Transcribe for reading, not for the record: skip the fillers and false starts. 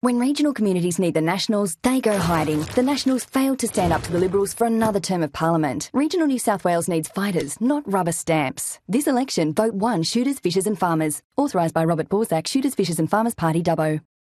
When regional communities need the Nationals, they go hiding. The Nationals failed to stand up to the Liberals for another term of Parliament. Regional New South Wales needs fighters, not rubber stamps. This election, vote 1 Shooters, Fishers and Farmers. Authorised by Robert Borsak, Shooters, Fishers and Farmers Party, Dubbo.